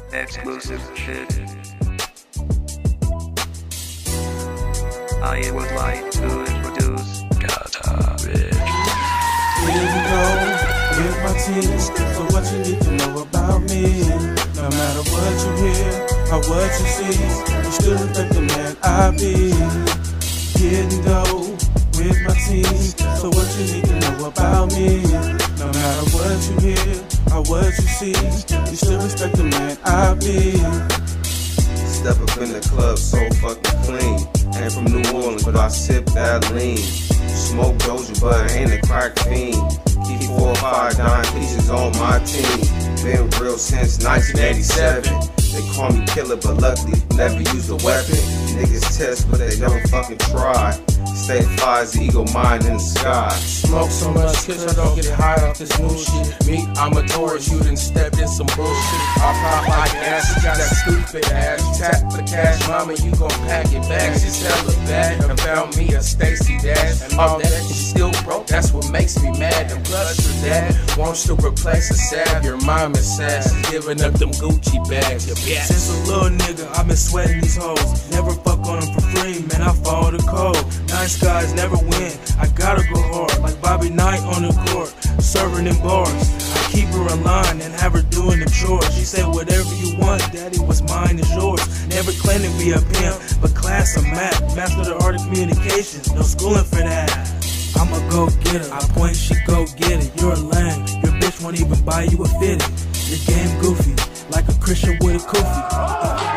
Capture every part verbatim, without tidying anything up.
exclusive shit. I would like to introduce Gutta Rich. Here we go with my team. So what you need to know about me? No matter what you hear or what you see, you still respect the man I be. Here we go with my team. So what you need to know about me? No matter what you hear or what you see, you still respect the man I be. Step up in the club so fucking clean. Ain't from New Orleans, but I sip that lean. Smoke Doja, but I ain't a crack fiend. Keep four or five dime pieces on my team. Been real since nineteen eighty-seven. They call me killer, but luckily never used a weapon. Niggas test, but they don't fucking try. Stay fly as the eagle mind in the sky. Smoke so much kiss I don't get high off this new shit. Me, I'm a Taurus, you done stepped in some bullshit. I pop like ass, you got that stupid ass. Tap for cash, mama, you gon' pack it back. She's hella bad, and found me a Stacy dash. And all that is still broke, that's what makes me mad. And plus your dad wants to replace a salve. Your mom is sad, she's giving up them Gucci bags. Your bitch. Since a little nigga, I've been sweating these hoes. Never fuck on them for free, man, I follow the code. Nice guys never win, I gotta go hard. Like Bobby Knight on the court, serving in bars. I keep her in line and have her doing the chores. She said whatever you want, daddy, what's mine is yours. Never claimed to be a pimp, but class of math. Master the art of communications, no schooling for that. I'm a go-getter, I point, she go get it. You're a lame, your bitch won't even buy you a fitted. Your game goofy, like a Christian with a kufi.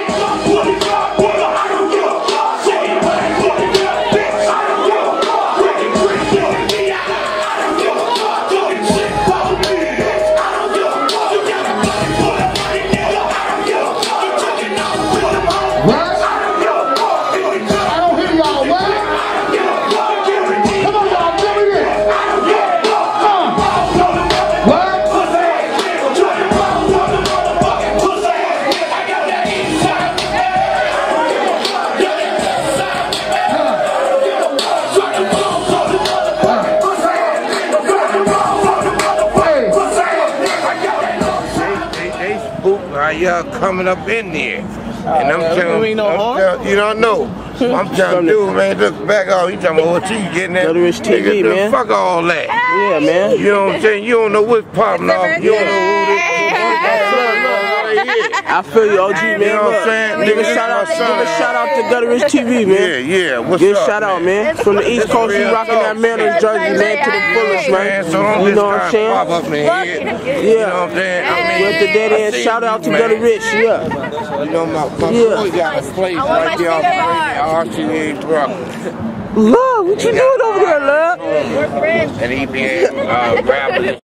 Y'all coming up in there, and I'm uh, telling you, no you don't know. I'm telling you, man, look back off. You talking about what you getting at? Gutta Rich T V, man. Fuck all that. Yeah, man. You know what I'm saying? You don't know what's popping off. You don't know who this is. I feel you, O G, man. You know what I'm saying? Give a shout out, give a shout out to Gutta Rich T V, man. Yeah, yeah. What's give up? a shout out, man. From the East Coast, you rocking that Maryland jersey, man, to the fullest, man. So don't you know what I'm saying? Pop up in here. Yeah. You know what I'm saying? I mean, with the dead end, shout out to Gutta Rich, yeah. You know my, my yeah. boy got a place right there off the R C A truck. Love, what you doing over there, love? We're friends. And he be uh, rapping.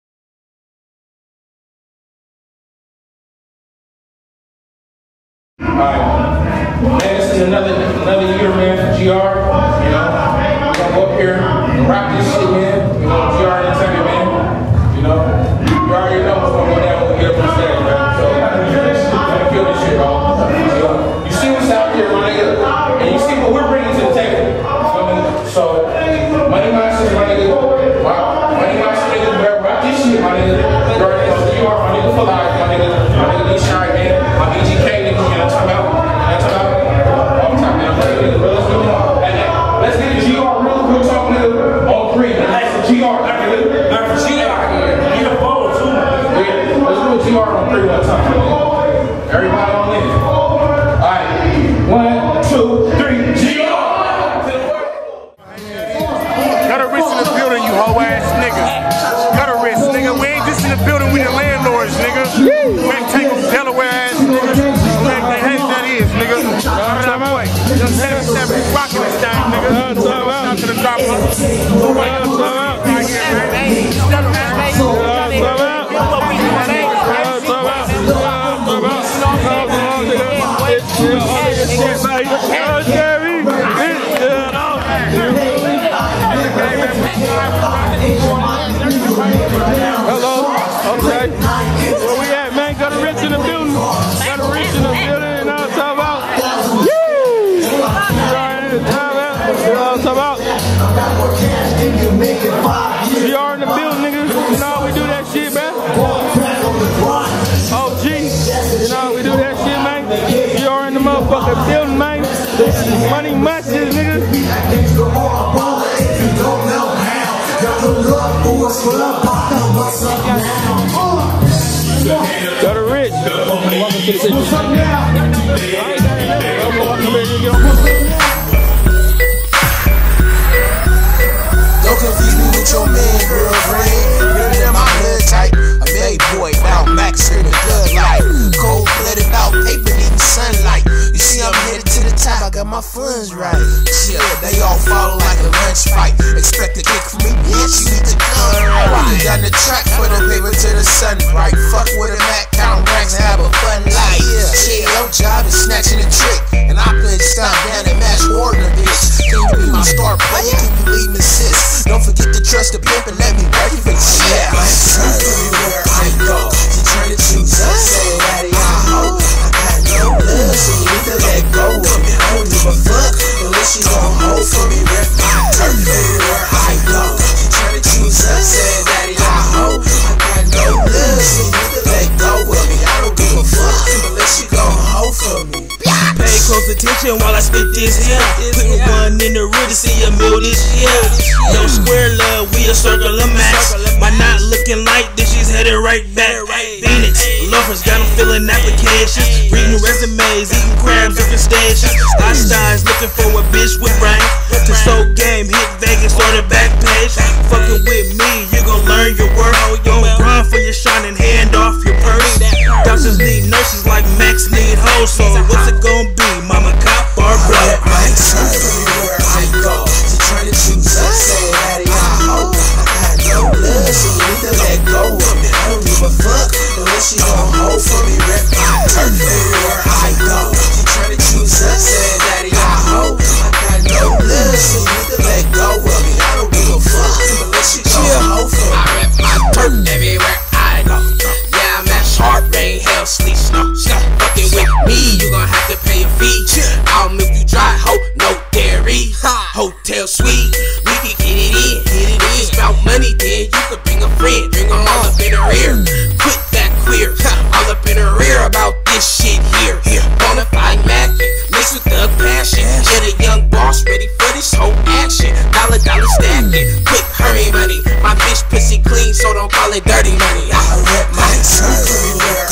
Alright, man, this is another another year, man, for G R. You know, we're gonna go up here and rock this shit, man. You know, G R Entertainment, man. You know, you already know what's gonna go down when we get up on stage, man. So, gonna feel this shit, bro. So, you see what's out here, my nigga, and you see what we're bringing to the table. So, money mindset, my nigga. Money mindset, nigga. Rock this shit, my nigga. You already know G R, my nigga, for life, my nigga. My nigga, be shy, man. My B G K. Let's get the G R real quick, talk nigga on three. Nice G R, I can live. Not for G R. Get a phone too. Yeah, let's do a G R on three one time. Everybody on in. Alright, one, two, three, G R. Gutta Rich in the building, you hoe ass niggas. Gutta Rich, nigga. We ain't just in the building, we the landlords, nigga. We ain't take them Delaware ass niggas. That is, nigga. That boy. seventy-seven rocking this thing, nigga. Shout out to the drop. Hello. Okay. Where we at, man? Gutta Rich in the building. Gutta Rich in the building. You know what I'm talking about? Woo! You know what I'm talking about? G R in the building, niggas. You know how we do that shit, man? O G. motherfucking building, man. Money matches, nigga. Gutta Rich. Welcome to the city. Don't confuse me with your man, girlfriend. Living in my hood type. A married boy, now Max in the good life. Cold blooded out paper, needing sunlight. You see, I'm headed to the top, I got my funds right. Shit, they all follow like a lunch fight. Expect a kick from me, bitch, you need to come right. Walking down the track for the paper to the sunlight. Fuck with a Mac, count racks and have a fun life. Shit, your job is snatching a trick. And I plan to stop down and match war the bitch. Can you be my star player? Can you leave me sis? Don't forget to trust the pimp and let me work you for shit. Everywhere I go, she trying to choose us. Say, daddy, I hope I got no love, so you need to let go of me. I don't give a fuck unless she gon' hold for me. Rep my turf everywhere I go. She trying to choose us. Say, daddy, I hope I got no love, so you need to let go of me. I don't give a fuck unless she gon' hold for me. Pay close attention while I spit this here. Put one in the rear to see a meal this year. No square love, we a circle of max. My not looking like this, she's headed right back. Phoenix, loafers got them filling applications. Reading resumes, eating crabs, different stations. Einstein's looking for a bitch with brain. To soul game, hit Vegas or the back page. Fucking with me, you gon' learn your worth. Don't grind for your shining hand off your purse. Doctors need nurses like Max need hoes. So what's it gon' be, mama, cop or blood? My son, everywhere I go, she trying to choose us. Say, daddy, I hope I got no love, so you need to let go of me. I don't give a fuck unless she gon' hold for me. Rep my turf everywhere I go, she trying to choose us. Say, daddy, I hope I got no love, so you need to let go of me. I don't give a fuck unless she gon' hold for me. I rep my turf everywhere I go. Yeah, I'm at hard rain, hell, sleet, snow. Stop fucking with me, you gon' have to pay a fee. I'll make you dry, ho, no dairy. Hotel suite, we can get it in. Get it in. It's about money, then you could bring a friend. Bring them all up in her ear. Quit that queer, all up in her ear about this shit here. Bonafide magic, mixed with the passion. Get a young boss ready for this whole action. Dollar, dollar stacking, quick hurry money. My bitch pussy clean, so don't call it dirty money. I rep my turf everywhere